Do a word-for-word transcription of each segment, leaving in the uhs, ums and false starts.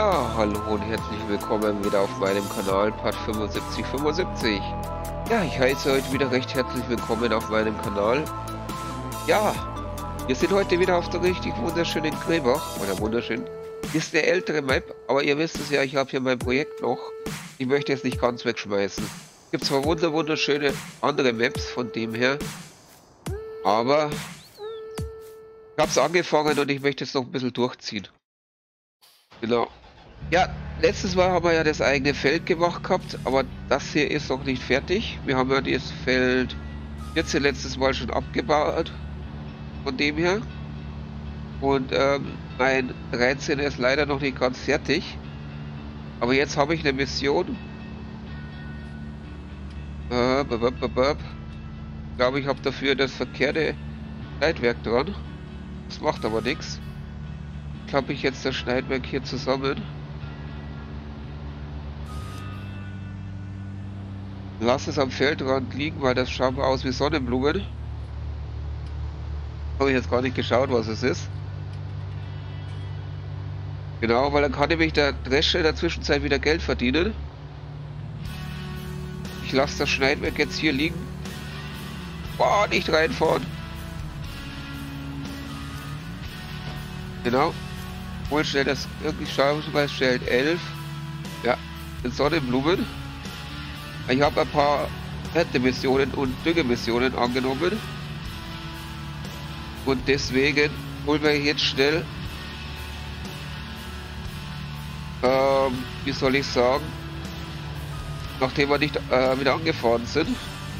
Ja, hallo und herzlich willkommen wieder auf meinem Kanal Part fünfundsiebzig fünfundsiebzig. Ja, ich heiße heute wieder recht herzlich willkommen auf meinem Kanal. Ja, wir sind heute wieder auf der richtig wunderschönen Gräbach, oder wunderschön. Ist eine ältere Map, aber ihr wisst es ja, ich habe hier mein Projekt noch. Ich möchte es nicht ganz wegschmeißen. Es gibt zwar wunder wunderschöne andere Maps von dem her, aber ich habe es angefangen und ich möchte es noch ein bisschen durchziehen. Genau. Ja, letztes Mal haben wir ja das eigene Feld gemacht gehabt, aber das hier ist noch nicht fertig. Wir haben ja das Feld vierzehn letztes Mal schon abgebaut, von dem her. Und ähm, mein dreizehn ist leider noch nicht ganz fertig. Aber jetzt habe ich eine Mission. Äh, b -b -b -b. Ich glaube, ich habe dafür das verkehrte Schneidwerk dran. Das macht aber nichts. Klappe ich jetzt das Schneidwerk hier zusammen. Lass es am Feldrand liegen, weil das schaut aus wie Sonnenblumen. Habe ich jetzt gar nicht geschaut, was es ist. Genau, weil dann kann nämlich der Drescher in der Zwischenzeit wieder Geld verdienen. Ich lasse das Schneidwerk jetzt hier liegen. Boah, nicht reinfahren. Genau. Hol schnell das irgendwie schauen, weil stellt elf. Ja, sind Sonnenblumen. Ich habe ein paar Erntemissionen und Düngemissionen angenommen. Und deswegen holen wir jetzt schnell, ähm, wie soll ich sagen, nachdem wir nicht äh, wieder angefahren sind,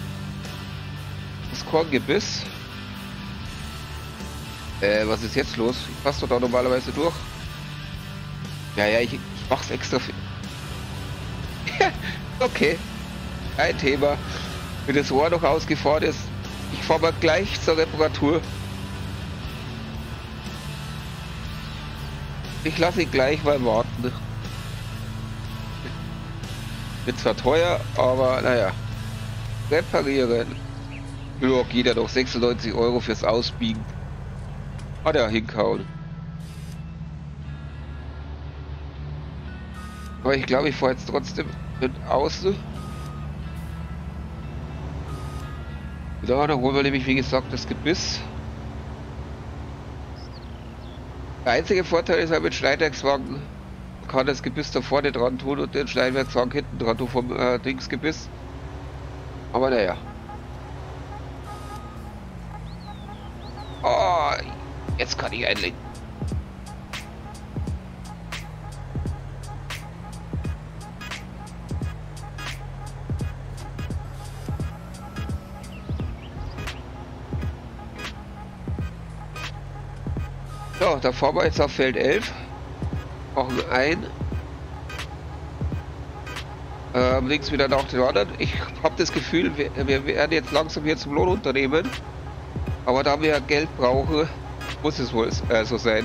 das Korngebiss. Äh, was ist jetzt los? Ich passe doch da normalerweise durch. Ja, ja, ich, ich mach's extra für... Okay. Kein Thema. Wenn das Rohr noch ausgefahren ist, ich fahre mal gleich zur Reparatur. Ich lasse ihn gleich mal warten. Wird zwar teuer, aber naja. Reparieren. Ja, geht ja noch sechsundneunzig Euro fürs Ausbiegen. Hat er hinkauen. Aber ich glaube, ich fahre jetzt trotzdem mit außen. Ja, dann holen wir nämlich, wie gesagt, das Gebiss. Der einzige Vorteil ist halt mit Schneidwerkswagen, man kann das Gebiss da vorne dran tun und den Schneidwerkswagen hinten dran tun vom äh, Dingsgebiss. Aber naja. Oh, jetzt kann ich einlenken. So, da fahren wir jetzt auf Feld elf. Machen ein. Ähm, links wieder nach den anderen. Ich habe das Gefühl, wir, wir werden jetzt langsam hier zum Lohnunternehmen. Aber da wir Geld brauchen, muss es wohl äh, so sein.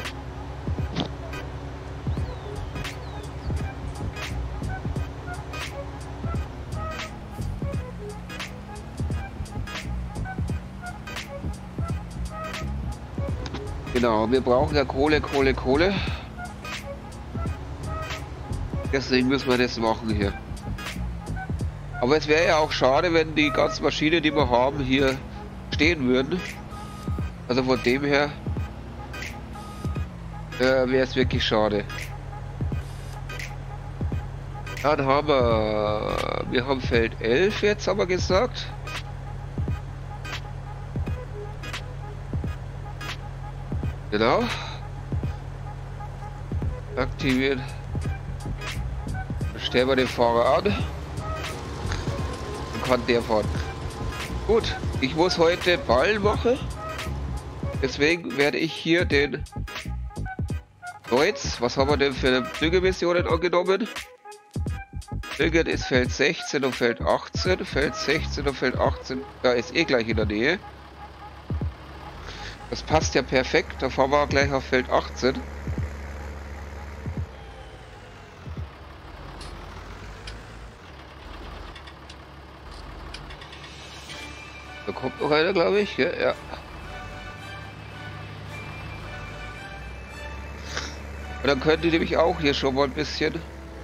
Genau, wir brauchen ja Kohle, Kohle, Kohle. Deswegen müssen wir das machen hier. Aber es wäre ja auch schade, wenn die ganzen Maschinen, die wir haben, hier stehen würden. Also von dem her äh, wäre es wirklich schade. Dann haben wir, wir haben Feld elf jetzt, haben wir gesagt. Genau. Aktivieren. Dann stellen wir den Fahrer an. Dann kann der fahren. Gut, ich muss heute Ballen machen. Deswegen werde ich hier den Kreuz. Was haben wir denn für Düngemissionen angenommen? Düngen ist Feld sechzehn und Feld achtzehn. Feld sechzehn und Feld achtzehn. Da ist eh gleich in der Nähe. Das passt ja perfekt, da fahren wir gleich auf Feld achtzehn. Da kommt noch einer, glaube ich. Ja, ja. Und dann könnt ihr nämlich auch hier schon mal ein bisschen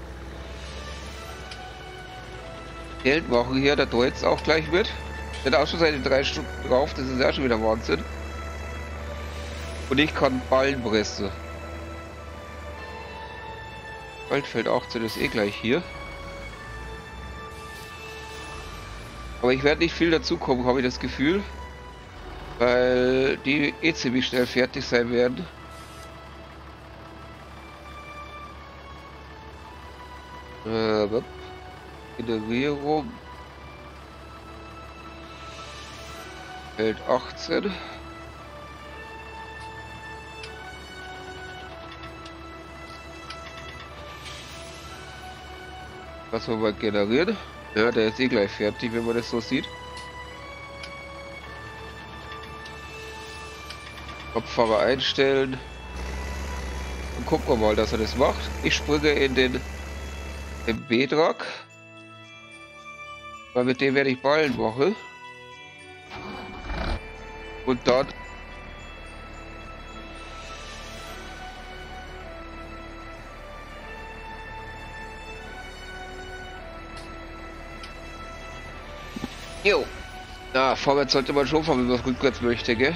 Geld machen hier, da jetzt auch gleich mit. Der hat auch schon seine drei Stunden drauf, das ist ja schon wieder Wahnsinn. Und ich kann Ballen pressen. Waldfeld achtzehn ist eh gleich hier. Aber ich werde nicht viel dazu kommen, habe ich das Gefühl. Weil die eh ziemlich schnell fertig sein werden. Äh, Generierung. Feld achtzehn. Was wir mal generieren. Ja, der ist eh gleich fertig, wenn man das so sieht. Kopfhörer einstellen. Und gucken wir mal, dass er das macht. Ich springe in den, den Bedrock. Weil mit dem werde ich Ballen machen. Und dann jo. Na, vorwärts sollte man schon fahren, wenn man rückwärts möchte, gell?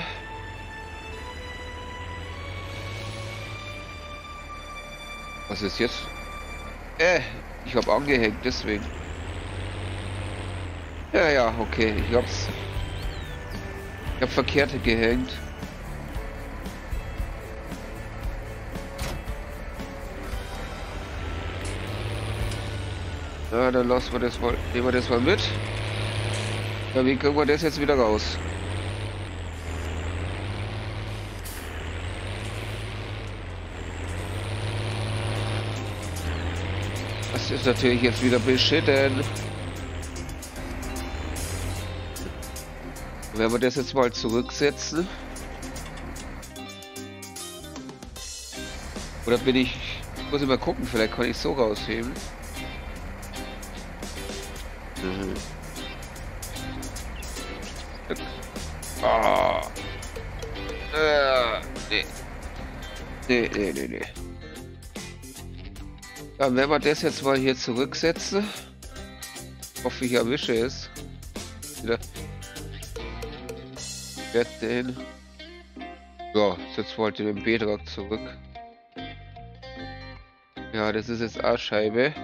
Was ist jetzt? Äh, ich habe angehängt, deswegen. Ja, ja, okay, ich hab's. Ich hab verkehrte gehängt. Ja, dann lassen wir das mal, nehmen wir das mal mit. Ja, wie kriegen wir das jetzt wieder raus? Das ist natürlich jetzt wieder beschissen. Wenn wir das jetzt mal zurücksetzen. Oder bin ich... Muss ich mal gucken, vielleicht kann ich so rausheben. Mhm. Ah. Äh, nee. Nee, nee, nee, nee. Dann wenn wir das jetzt mal hier zurücksetzen. Hoffe ich erwische es. Wieder. Den. Ja, jetzt wollte den Bedrock zurück. Ja, das ist jetzt A-Scheibe.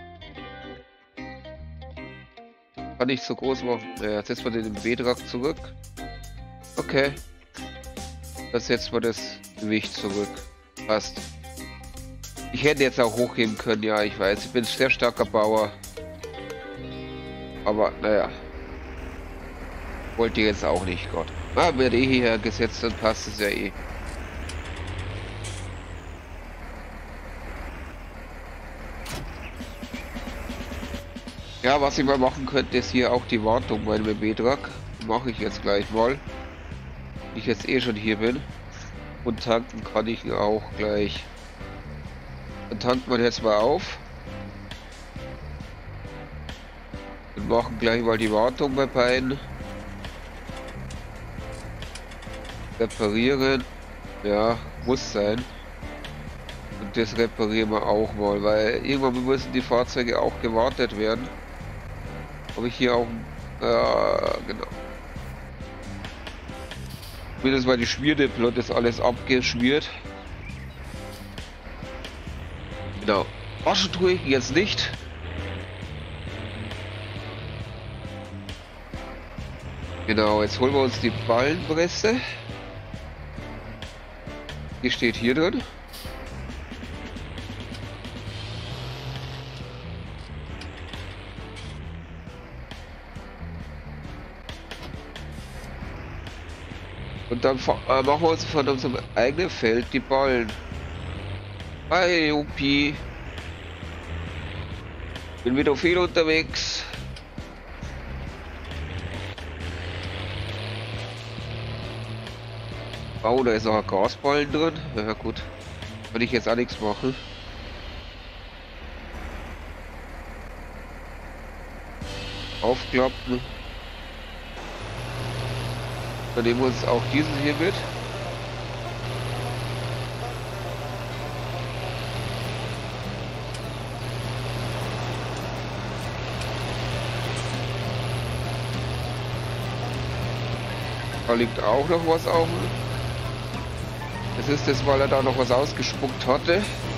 Kann nicht so groß machen. Ja, jetzt setzen wir den Bedrock zurück. Okay. Dann setzen wir das Gewicht zurück. Passt. Ich hätte jetzt auch hochheben können, ja, ich weiß. Ich bin ein sehr starker Bauer. Aber, naja. Wollte jetzt auch nicht, Gott. Ah, wird eh hierher gesetzt, dann passt es ja eh. Ja, was ich mal machen könnte, ist hier auch die Wartung bei dem Bedrock. Mache ich jetzt gleich mal. Ich jetzt eh schon hier bin. Und tanken kann ich auch gleich. Dann tanken wir jetzt mal auf. Und machen gleich mal die Wartung bei beiden. Reparieren. Ja, muss sein. Und das reparieren wir auch mal, weil irgendwann müssen die Fahrzeuge auch gewartet werden. Habe ich hier auch... Äh, genau. Zumindest mal die Schmierdippel ist alles abgeschmiert. Genau. Waschen tue ich jetzt nicht. Genau, jetzt holen wir uns die Ballenpresse. Die steht hier drin. Und dann äh, machen wir uns von unserem eigenen Feld die Ballen. Hi, Jupi. Bin wieder viel unterwegs. Oh, da ist noch ein Gasballen drin. Ja gut, kann ich jetzt auch nichts machen. Aufklappen. Dann nehmen wir uns auch diesen hier mit. Da liegt auch noch was auf. Das ist das, weil er da noch was ausgespuckt hatte.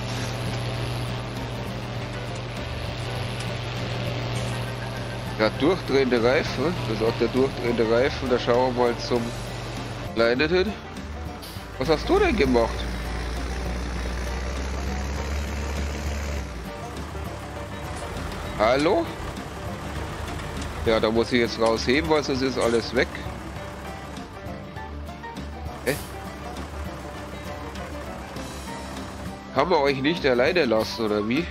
Ja, durchdrehende Reifen. Das ist auch der durchdrehende Reifen. Da schauen wir mal zum Kleinen hin. Was hast du denn gemacht? Hallo? Ja, da muss ich jetzt rausheben, weil sonst ist alles weg. Hä? Kann man euch nicht alleine lassen, oder wie?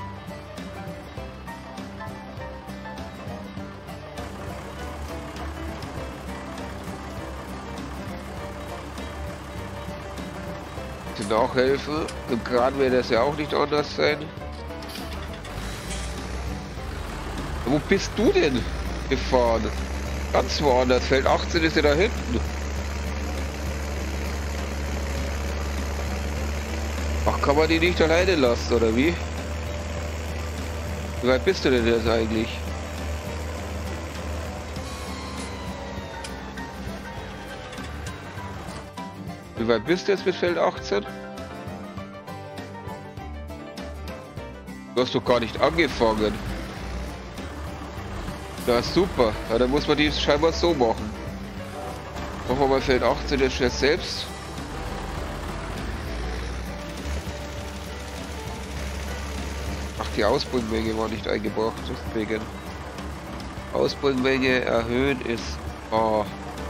Nachhelfen. Im Kran wird das ja auch nicht anders sein. Wo bist du denn gefahren? Ganz woanders. Feld achtzehn ist ja da hinten. Ach, kann man die nicht alleine lassen, oder wie? Wie weit bist du denn jetzt eigentlich? Wie weit bist du jetzt mit Feld achtzehn? Du hast doch gar nicht angefangen. Ja, super. Ja, dann muss man die scheinbar so machen. Machen wir mal Feld achtzehn jetzt schnell selbst. Ach, die Ausbringmenge war nicht eingebracht. Deswegen. Ausbringmenge erhöhen ist A.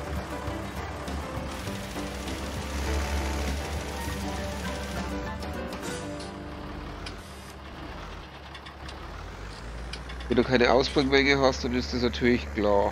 Wenn du keine Ausbringmenge hast, dann ist das natürlich klar.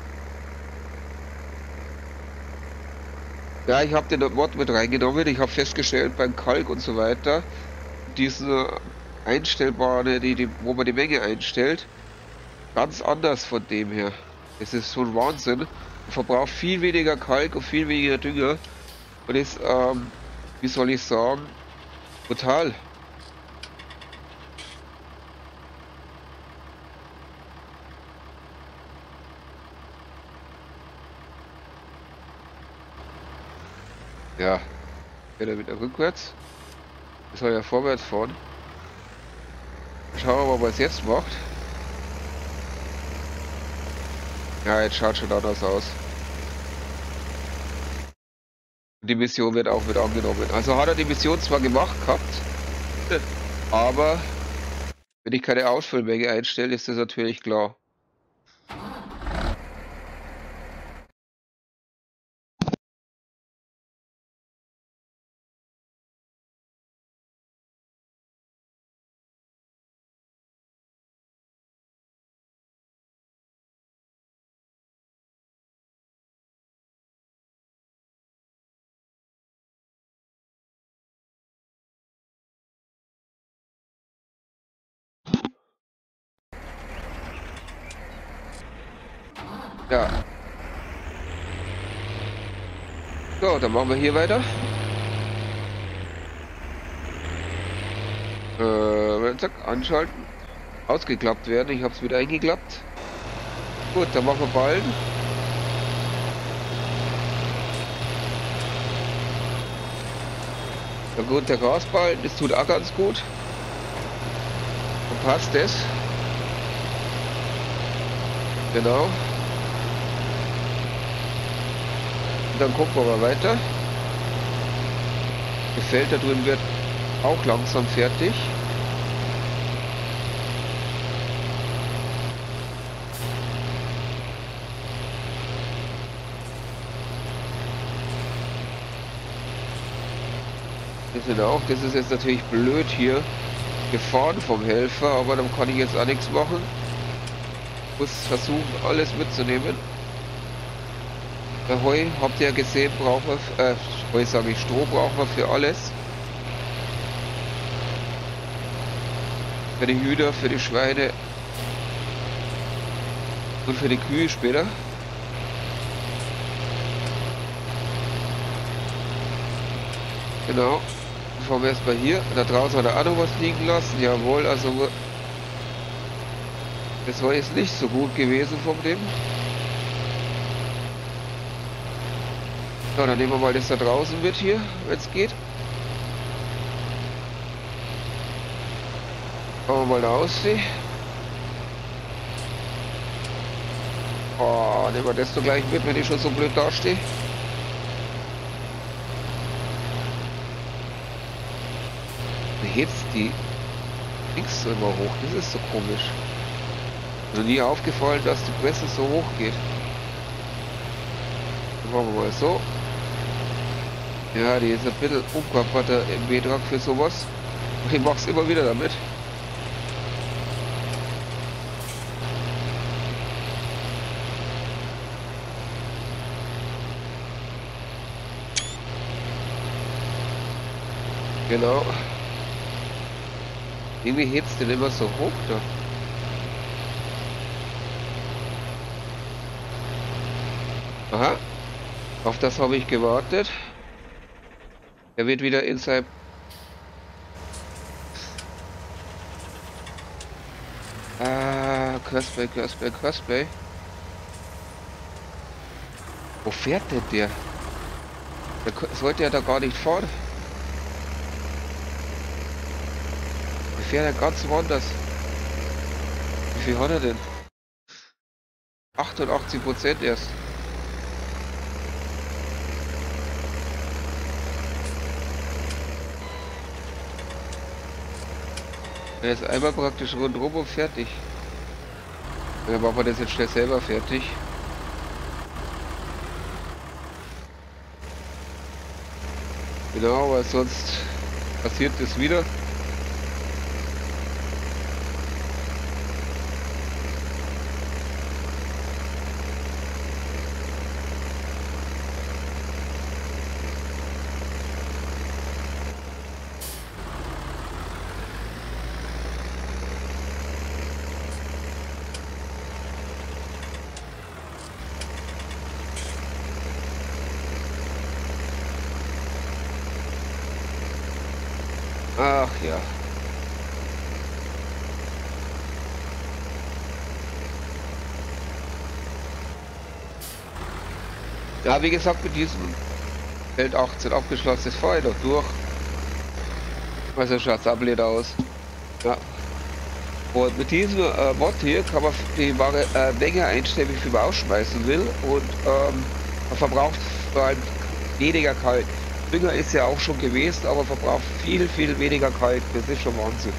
Ja, ich habe den Mod mit reingenommen. Ich habe festgestellt beim Kalk und so weiter, diese einstellbare, die, die, wo man die Menge einstellt, ganz anders von dem her. Es ist so ein Wahnsinn. Man verbraucht viel weniger Kalk und viel weniger Dünger und ist, ähm, wie soll ich sagen, brutal. Ja, geht er wieder rückwärts. Das soll ja vorwärts fahren. Schauen wir mal, was es jetzt macht. Ja, jetzt schaut schon anders aus. Die Mission wird auch mit angenommen. Also hat er die Mission zwar gemacht gehabt, aber wenn ich keine Ausfüllmenge einstelle, ist das natürlich klar. Ja. So, dann machen wir hier weiter. Äh, zack, anschalten. Ausgeklappt werden. Ich habe es wieder eingeklappt. Gut, dann machen wir Ballen. Na gut, der Gasballen, das tut auch ganz gut. Dann passt es. Genau. Und dann gucken wir mal weiter. Das Feld da drüben wird auch langsam fertig. Das sind auch, das ist jetzt natürlich blöd hier gefahren vom Helfer, aber dann kann ich jetzt auch nichts machen. Muss versuchen, alles mitzunehmen. Bei Heu, habt ihr ja gesehen, brauchen wir, äh, Heu sage ich, Stroh brauchen wir für alles. Für die Hühner, für die Schweine und für die Kühe später. Genau. Fahren wir erstmal hier. Da draußen hat er auch noch was liegen lassen. Jawohl, also das war jetzt nicht so gut gewesen vom dem. So, dann nehmen wir mal das da draußen mit hier, wenn es geht. Schauen wir mal da aussehen. Oh, nehmen wir das doch gleich mit, wenn ich schon so blöd dastehe. Jetzt die Dings so immer hoch, das ist so komisch. Mir nie aufgefallen, dass die Presse so hoch geht. Dann machen wir mal so. Ja, die ist ein bisschen umgewappert im Betrag für sowas. Ich mach's immer wieder damit. Genau. Irgendwie hebt's den immer so hoch da. Aha. Auf das habe ich gewartet. Er wird wieder in sein... Ah, Crossplay, Crossplay, Crossplay. Wo fährt denn der? Der sollte ja da gar nicht fahren. Der fährt ja ganz woanders. Wie viel hat er denn? achtundachtzig Prozent erst. Er ist einmal praktisch rundherum und fertig. Dann machen wir das jetzt schnell selber fertig. Genau, weil sonst passiert das wieder. Ach ja. Ja, wie gesagt, mit diesem Feld achtzehn abgeschlossen, das fahre ich noch durch. Also schaut es ablehnt aus. Ja. Und mit diesem äh, Mod hier kann man die wahre äh, Menge einstellen, wie viel man ausschmeißen will. Und ähm, man verbraucht vor allem weniger Kalk. Dünger ist ja auch schon gewesen, aber verbraucht viel, viel weniger Kalk. Das ist schon Wahnsinn.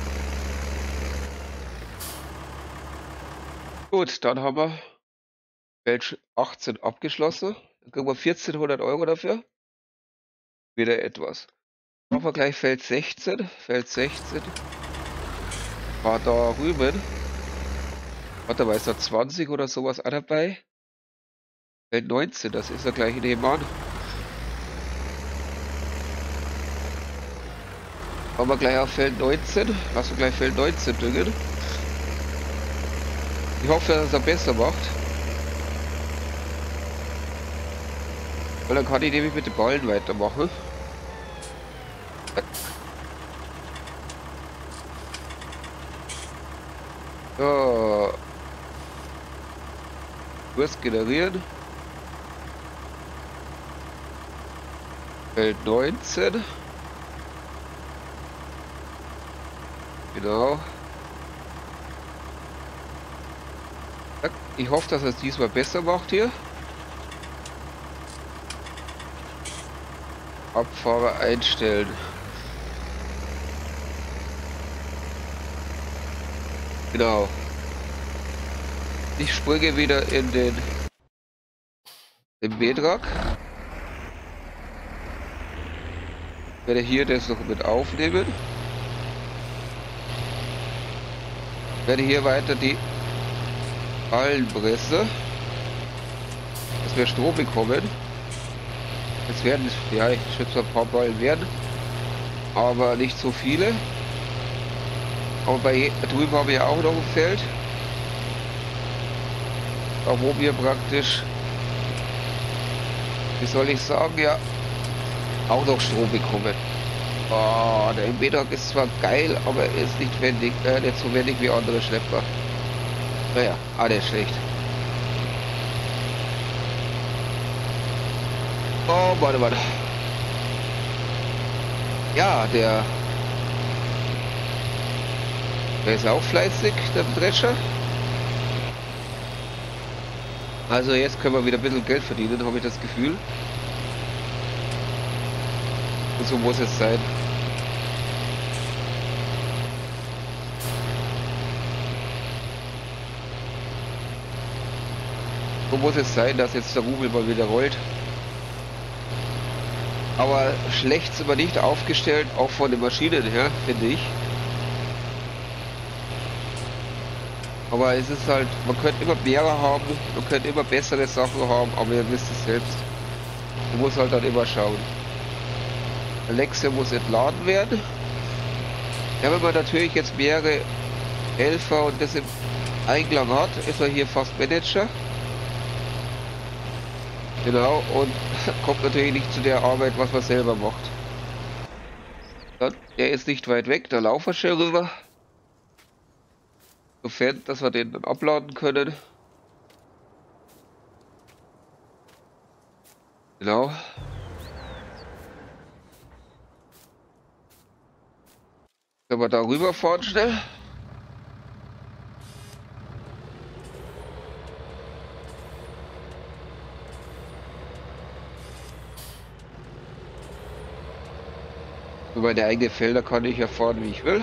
Gut, dann haben wir Feld achtzehn abgeschlossen. Dann kriegen wir vierzehnhundert Euro dafür. Wieder etwas. Machen wir gleich Feld sechzehn. Feld sechzehn. War da rüben. Warte mal, ist da zwanzig oder sowas auch dabei? Feld neunzehn, das ist ja gleich nebenan. Machen wir gleich auf Feld neunzehn. Lassen wir gleich Feld neunzehn düngen. Ich hoffe, dass er besser macht. Weil dann kann ich nämlich mit den Ballen weitermachen. So. Kurs generieren. Feld neunzehn. Genau. Ich hoffe, dass er es diesmal besser macht hier. Abfahrer einstellen. Genau. Ich springe wieder in den, den Betrag. Werde hier das noch mit aufnehmen. Werde hier weiter die Ballenpresse, dass wir Strom bekommen. Es werden, ja, ich schätze, ein paar Ballen werden, aber nicht so viele. Aber bei drüben haben wir auch noch ein Feld, da wo wir praktisch, wie soll ich sagen, ja, auch noch Strom bekommen. Oh, der Betrag ist zwar geil, aber er ist nicht wendig, äh, nicht so wendig wie andere Schlepper. Naja, alles schlecht. Oh warte, warte. Ja, der... Der ist auch fleißig, der Drescher. Also jetzt können wir wieder ein bisschen Geld verdienen, habe ich das Gefühl. Und so muss es sein. So muss es sein, dass jetzt der Rubel mal wieder rollt. Aber schlecht sind wir nicht aufgestellt, auch von den Maschinen her, finde ich. Aber es ist halt, man könnte immer mehr haben, man könnte immer bessere Sachen haben, aber ihr wisst es selbst. Man muss halt dann immer schauen. Alexa muss entladen werden. Ja, wenn man natürlich jetzt mehrere Helfer und das im Einklang hat, ist er hier fast Manager. Genau, und kommt natürlich nicht zu der Arbeit, was man selber macht. Dann, der ist nicht weit weg, da laufen wir schnell rüber. Sofern, dass wir den dann abladen können. Genau. Können wir da rüberfahren schnell? Über meine eigenen Felder kann ich ja fahren, wie ich will.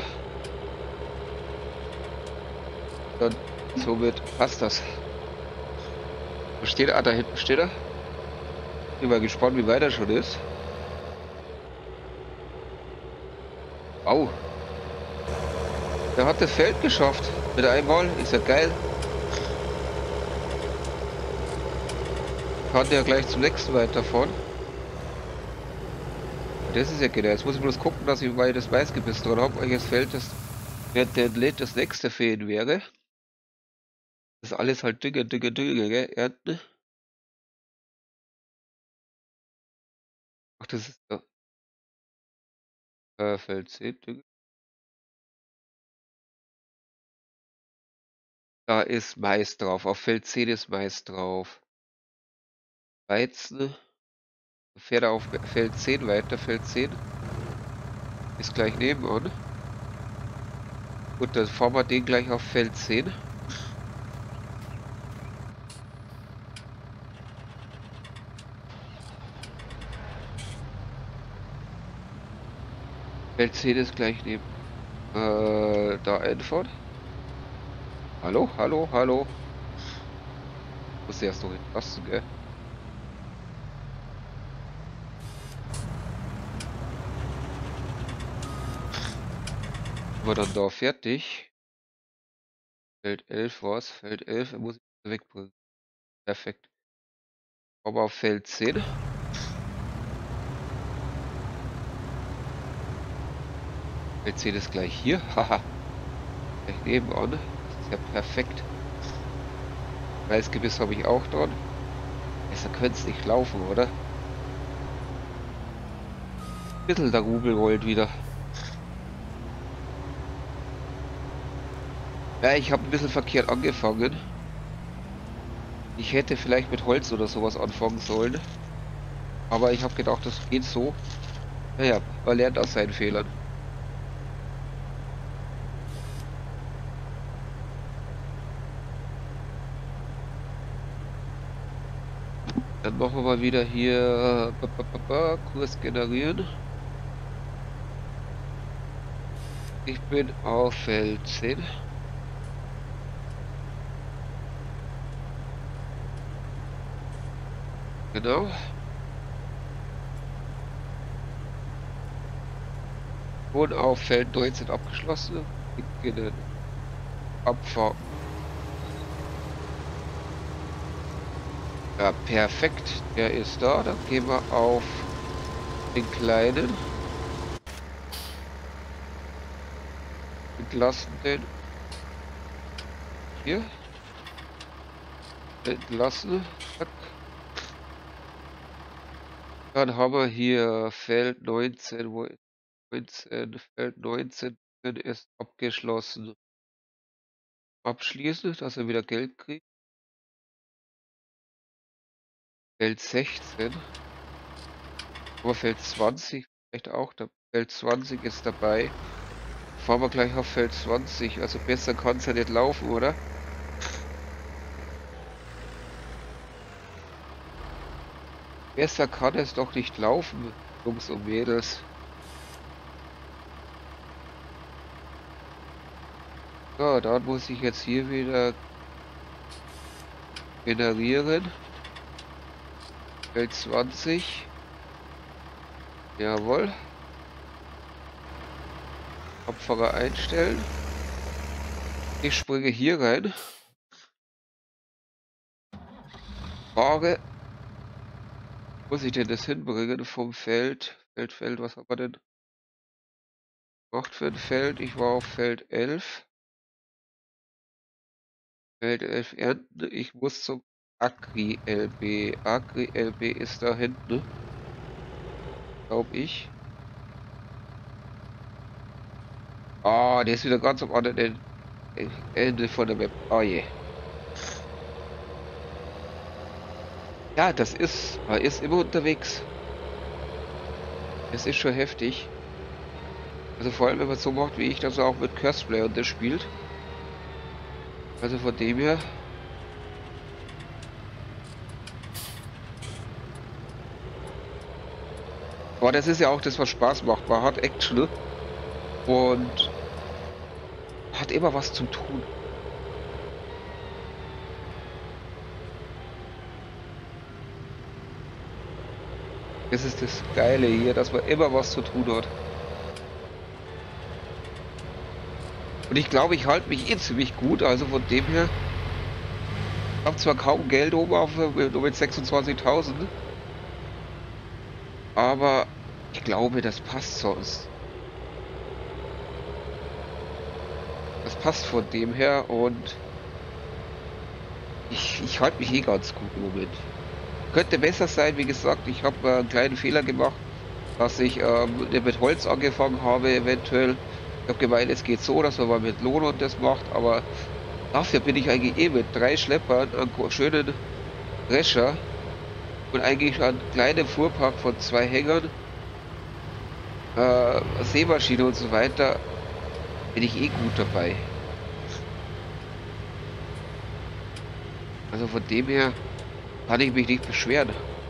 Dann somit passt das. Wo steht er? Ah, da hinten steht er. Bin mal gespannt, wie weit er schon ist. Wow. Der hat das Feld geschafft. Mit einmal. Ist ja geil. Kann der gleich zum nächsten weiterfahren. Das ist ja genau. Jetzt muss ich bloß gucken, dass ich mal das Weißgebiss dran habe. Welches Feld das, während der lädt, das nächste für ihn wäre. Das ist alles halt Dünger, Dünger, Dünger, gell? Ernten. Ach, das ist ja. Äh, Feld zehn, Dünger. Da ist Mais drauf. Auf Feld zehn ist Mais drauf. Weizen. Fährt er auf Feld zehn weiter. Feld zehn ist gleich nebenan. Gut, dann fahren wir den gleich auf Feld zehn. Feld zehn ist gleich neben. Äh, da einfahren. Hallo, hallo, hallo. Muss erst noch hinpassen, gell? Sind wir dann da fertig? Feld elf war's. Feld elf, er muss ich wegbringen. Perfekt. Aber auf Feld zehn. Feld zehn ist gleich hier. Haha. Gleich nebenan. Das ist ja perfekt. Weißgebiss habe ich auch dran. Besser könnte es nicht laufen, oder? Bisschen der Rubel rollt wieder. Ja, ich habe ein bisschen verkehrt angefangen. Ich hätte vielleicht mit Holz oder sowas anfangen sollen. Aber ich habe gedacht, das geht so. Naja, man lernt aus seinen Fehlern. Dann machen wir mal wieder hier Kurs generieren. Ich bin auf Feld zehn. Genau. Und auf Feld neunzehn abgeschlossen. Beginnen. Abfahren. Ja, perfekt. Der ist da. Dann gehen wir auf den kleinen. Entlassen den. Hier. Entlassen. Zack. Dann haben wir hier Feld neunzehn, wo ist neunzehn, Feld neunzehn ist abgeschlossen. Abschließen, dass er wieder Geld kriegt. Feld sechzehn. Aber Feld zwanzig vielleicht auch. Da Feld zwanzig ist dabei. Fahren wir gleich auf Feld zwanzig. Also besser kann es ja nicht laufen, oder? Besser kann es doch nicht laufen, Jungs und Mädels. So, dann muss ich jetzt hier wieder generieren. Feld zwanzig. Jawohl. Kopfhörer einstellen. Ich springe hier rein. Fahre. Muss ich denn das hinbringen vom Feld? Feld, Feld, was haben wir denn? Macht für ein Feld. Ich war auf Feld elf. Feld elf ernten. Ich muss zum Agri-L B. Agri-L B ist da hinten, glaube ich. Ah, der ist wieder ganz am anderen Ende von der Map. Oh je. Ja, das ist, er ist immer unterwegs. Es ist schon heftig. Also vor allem, wenn man so macht, wie ich das auch mit Curseplay und das spielt. Also von dem her. Aber das ist ja auch das, was Spaß macht. Man hat Action und hat immer was zu tun. Das ist das Geile hier, dass man immer was zu tun hat. Und ich glaube, ich halte mich eh ziemlich gut, also von dem her. Ich habe zwar kaum Geld oben auf nur mit sechsundzwanzigtausend, aber ich glaube, das passt sonst. Das passt von dem her und ich, ich halte mich eh ganz gut im Moment. Könnte besser sein, wie gesagt, ich habe äh, einen kleinen Fehler gemacht, dass ich ähm, mit Holz angefangen habe, eventuell. Ich habe gemeint, es geht so, dass man mal mit Lohn und das macht, aber dafür bin ich eigentlich eh mit drei Schleppern, einen schönen Drescher und eigentlich einen kleinen Fuhrpark von zwei Hängern, äh, Sämaschine und so weiter, bin ich eh gut dabei. Also von dem her kann ich mich nicht beschweren.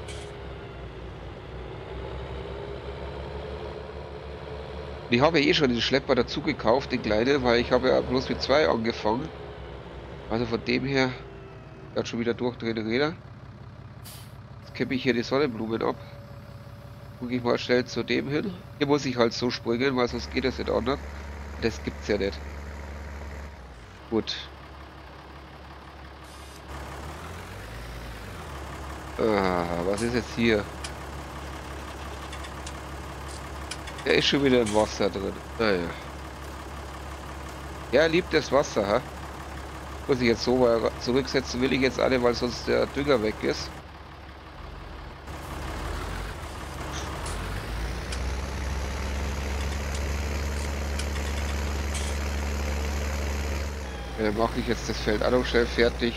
Ich habe ja eh schon den Schlepper dazu gekauft, den kleinen, weil ich habe ja bloß mit zwei angefangen. Also von dem her, hat schon wieder durchdrehende Räder. Jetzt kippe ich hier die Sonnenblumen ab. Gucke ich mal schnell zu dem hin. Hier muss ich halt so springen, weil sonst geht das nicht anders. Das gibt's ja nicht. Gut. Ah, was ist jetzt hier? Der ist schon wieder im Wasser drin. Naja. Ja, er liebt das Wasser, ha? Muss ich jetzt so mal zurücksetzen, will ich jetzt alle, weil sonst der Dünger weg ist. Ja, dann mache ich jetzt das Feld auch noch schnell fertig.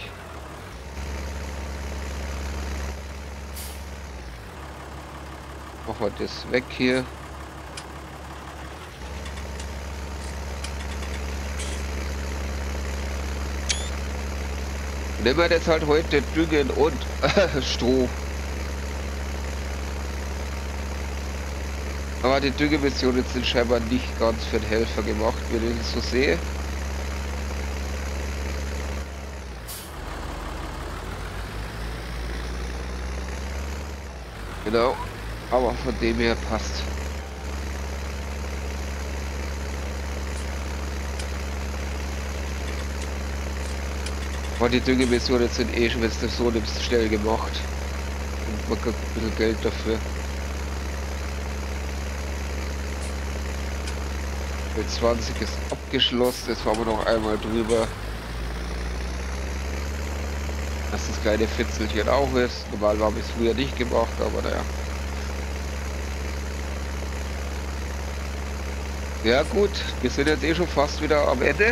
Machen wir das weg hier. Nehmen wir das halt heute Düngen und Stroh. Aber die Düngemissionen sind scheinbar nicht ganz für den Helfer gemacht, wenn ich es so sehe. Genau, aber von dem her passt. Aber die Düngemissionen sind eh schon, wenn es das so nimmst, schnell gemacht. Und man kriegt ein bisschen Geld dafür. Mit zwanzig ist abgeschlossen, jetzt fahren wir noch einmal drüber. Dass das kleine Fitzelchen auch ist. Normal habe ich es früher nicht gemacht, aber naja. Ja gut, wir sind jetzt eh schon fast wieder am Ende.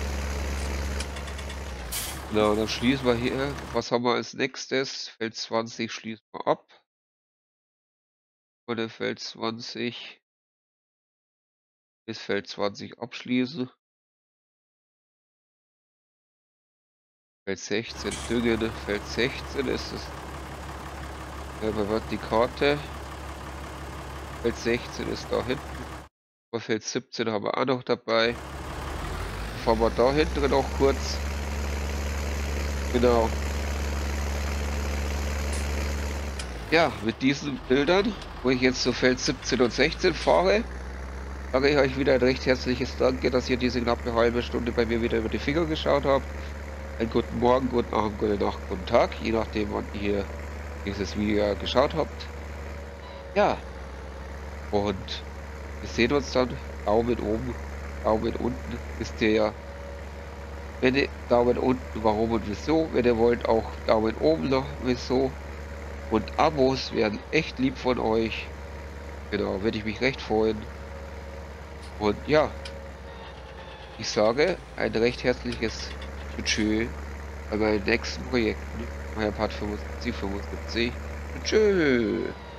Na, dann schließen wir hier. Was haben wir als nächstes? Feld zwanzig schließen wir ab. von dem Feld zwanzig bis Feld zwanzig abschließen. Feld sechzehn düngen. Feld sechzehn ist es. Ja, man wird die Karte. Feld sechzehn ist da hinten. Aber Feld siebzehn haben wir auch noch dabei. Fahren wir da hinten noch kurz. Genau. Ja, mit diesen Bildern, wo ich jetzt zu Feld siebzehn und sechzehn fahre, sage ich euch wieder ein recht herzliches Danke, dass ihr diese knappe halbe Stunde bei mir wieder über die Finger geschaut habt. Einen guten Morgen, guten Abend, gute Nacht, guten Tag, je nachdem, wann ihr dieses Video geschaut habt. Ja, und wir sehen uns dann. Daumen oben, Daumen unten, wisst ihr ja. Wenn ihr Daumen unten, warum und wieso. Wenn ihr wollt, auch Daumen oben noch, wieso. Und Abos wären echt lieb von euch. Genau, würde ich mich recht freuen. Und ja, ich sage ein recht herzliches Tschüss bei meinen nächsten Projekten. Euer Part fünfundsiebzig fünfundsiebzig. Tschüss.